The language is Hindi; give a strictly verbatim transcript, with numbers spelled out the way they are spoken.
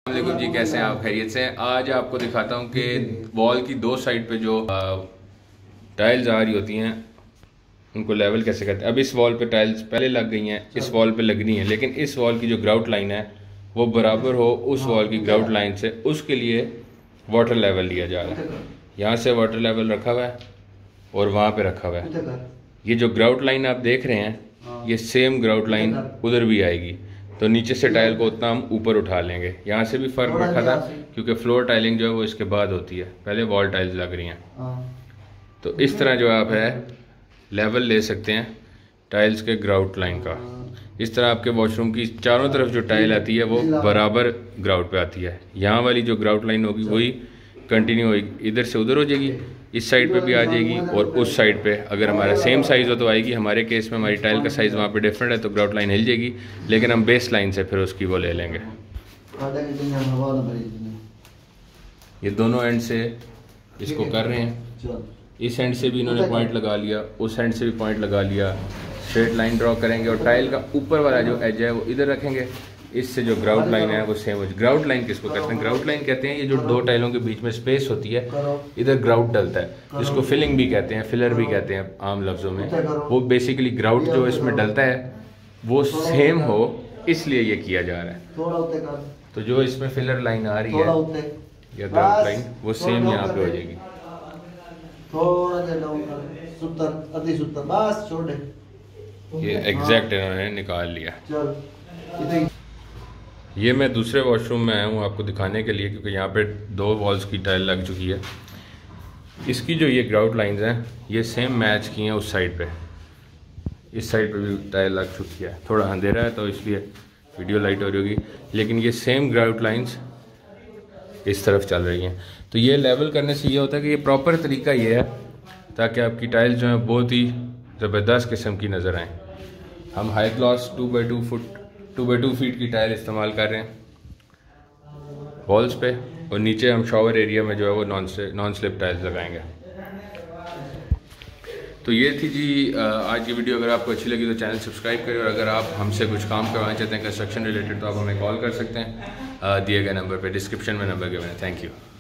वालेकुम जी, कैसे हैं आप? खैरियत से हैं? आज आपको दिखाता हूं कि वॉल की दो साइड पे जो टाइल्स आ रही होती हैं उनको लेवल कैसे करते हैं। अब इस वॉल पे टाइल्स पहले लग गई हैं, इस वॉल पे लगनी है, लेकिन इस वॉल की जो ग्राउट लाइन है वो बराबर हो उस वॉल की ग्राउट लाइन से, उसके लिए वाटर लेवल लिया जा रहा है। यहाँ से वाटर लेवल रखा हुआ है और वहाँ पे रखा हुआ है। ये जो ग्राउट लाइन आप देख रहे हैं ये सेम ग्राउट लाइन उधर भी आएगी, तो नीचे से टाइल को उतना हम ऊपर उठा लेंगे। यहाँ से भी फर्क रखा था क्योंकि फ्लोर टाइलिंग जो है वो इसके बाद होती है, पहले वॉल टाइल्स लग रही हैं। तो इस तरह जो आप है लेवल ले सकते हैं टाइल्स के ग्राउट लाइन का। इस तरह आपके वॉशरूम की चारों तरफ जो टाइल आती है वो बराबर ग्राउट पे आती है। यहाँ वाली जो ग्राउट लाइन होगी वही कंटिन्यू होगी, इधर से उधर हो जाएगी, इस साइड पे भी आ जाएगी और उस साइड पे अगर हमारा सेम साइज़ हो तो आएगी। हमारे केस में हमारी टाइल का साइज़ वहाँ पे डिफरेंट है तो ग्राउट लाइन हिल जाएगी, लेकिन हम बेस लाइन से फिर उसकी वो ले लेंगे। ये दोनों एंड से इसको कर रहे हैं, इस एंड से भी इन्होंने पॉइंट लगा लिया, उस एंड से भी पॉइंट लगा लिया। स्ट्रेट लाइन ड्रॉ करेंगे और टाइल का ऊपर वाला जो एज है वो इधर रखेंगे, इससे जो ग्राउट लाइन है वो सेम हो। ग्राउट लाइन किसको कहते हैं? ग्राउट लाइन कहते हैं ये जो दो टाइलों के बीच में स्पेस होती है, इधर ग्राउट डलता है, जिसको फिलिंग भी कहते हैं, फिलर भी कहते हैं आम लफ्जों में। वो बेसिकली ग्राउट जो इसमें डलता है वो सेम हो, इसलिए ये किया जा रहा है। तो जो इसमें फिलर लाइन आ रही है या ग्राउट लाइन वो सेम यहाँ पे हो जाएगी। ये एग्जैक्ट इन्होंने निकाल लिया। ये मैं दूसरे वॉशरूम में आया हूँ आपको दिखाने के लिए, क्योंकि यहाँ पे दो वॉल्स की टाइल लग चुकी है। इसकी जो ये ग्राउट लाइंस हैं ये सेम मैच की हैं उस साइड पे, इस साइड पे भी टाइल लग चुकी है। थोड़ा अंधेरा है तो इसलिए वीडियो लाइट हो रही होगी, लेकिन ये सेम ग्राउट लाइंस इस तरफ चल रही हैं। तो ये लेवल करने से ये होता है कि ये प्रॉपर तरीका ये है ताकि आपकी टाइल जो है बहुत ही ज़बरदस्त किस्म की नज़र आए। हम high class two by two foot two by two feet की टाइल इस्तेमाल कर रहे हैं वॉल्स पे, और नीचे हम शॉवर एरिया में जो है वो नॉन नॉन स्लिप टाइल्स लगाएंगे। तो ये थी जी आज की वीडियो। अगर आपको अच्छी लगी तो चैनल सब्सक्राइब करें, और अगर आप हमसे कुछ काम करवाना चाहते हैं कंस्ट्रक्शन रिलेटेड तो आप हमें कॉल कर सकते हैं दिए गए नंबर पे, डिस्क्रिप्शन में नंबर गिवन है। Thank you.